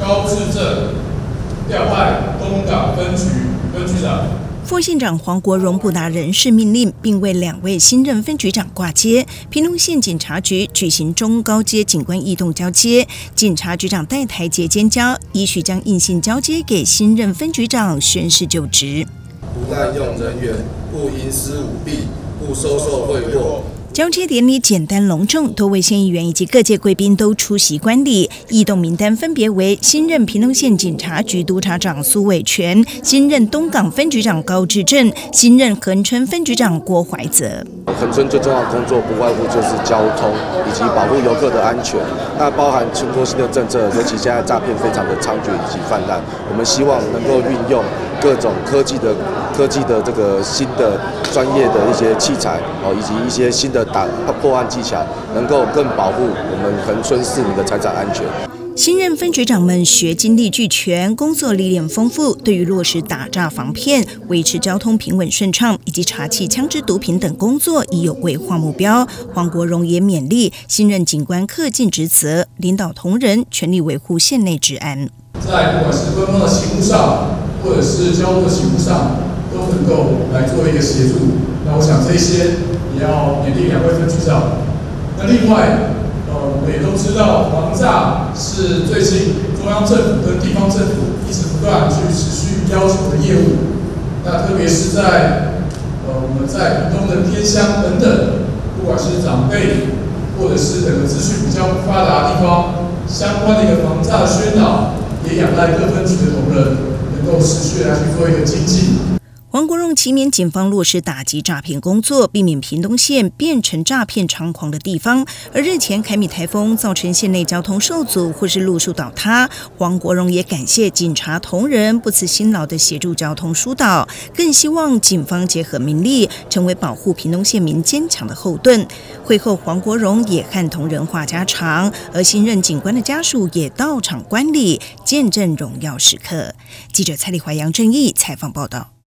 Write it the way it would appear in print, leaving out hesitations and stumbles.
高志正调派东港分局分局长。 副县长黄国荣不达人事命令，并为2位新任分局长挂接。屏东县警察局举行中高阶警官异动交接，警察局长戴台杰监交，依序将印信交接给新任分局长宣誓就职。 不滥用人员，不营私舞弊，不收受贿赂。 交接典礼简单隆重，多位县议员以及各界贵宾都出席观礼。异动名单分别为新任屏东县警察局督察长苏伟全、新任东港分局长高志正、新任恒春分局长郭怀泽。 恒春最重要的工作不外乎就是交通以及保护游客的安全，那包含许多新的政策，尤其现在诈骗非常的猖獗以及泛滥，我们希望能够运用各种科技的这个新的专业的一些器材以及一些新的破案技巧，能够更保护我们恒春市民的财产安全。 新任分局长们学经历俱全，工作历练丰富，对于落实打诈防骗、维持交通平稳顺畅以及查缉枪支毒品等工作已有规划目标。黄国荣也勉励新任警官恪尽职责，领导同仁全力维护县内治安。 在不管是官方的勤务上，或者是交通的勤务上，都能够来做一个协助。那我想这些也要勉励2位分局长。那另外，我们也都知道，防诈是最近中央政府跟地方政府一直不断去持续要求的业务。那特别是在我们在屏东的偏乡等等，不管是长辈或者是整个资讯比较不发达的地方，相关的一个防诈的宣导，也仰赖各分局的同仁能够持续来去做一个精进。 黄国荣期勉警方落实打击诈骗工作，避免屏东县变成诈骗猖狂的地方。而日前凯米台风造成县内交通受阻或是路树倒塌，黄国荣也感谢警察同仁不辞辛劳的协助交通疏导，更希望警方结合民力，成为保护屏东县民坚强的后盾。会后，黄国荣也和同仁话家常，而新任警官的家属也到场观礼，见证荣耀时刻。记者蔡丽华、杨正义采访报道。